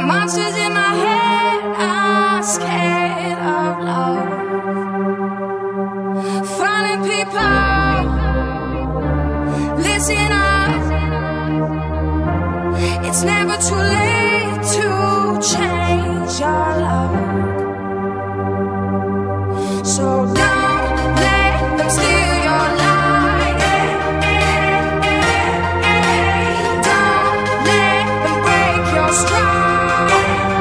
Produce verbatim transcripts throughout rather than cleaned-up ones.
Monsters in my head are scared of love. Finding people, listen up. It's never too late to change your love. So don't let them steal your light. Don't let them break your stride.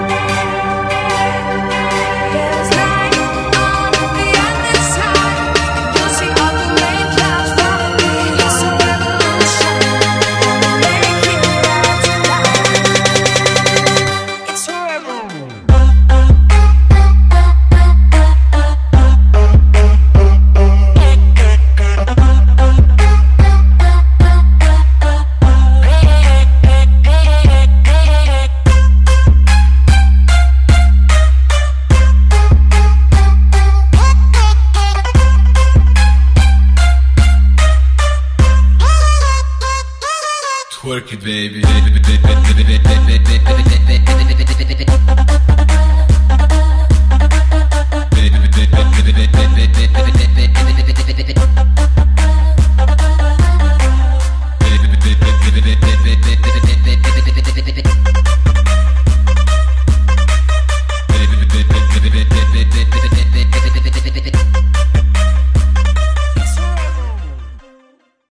There's light on the other side. You'll see all the rain clouds follow me. It's a revolution, and we'll make it right tonight. It's a revolution. Twerk it, baby.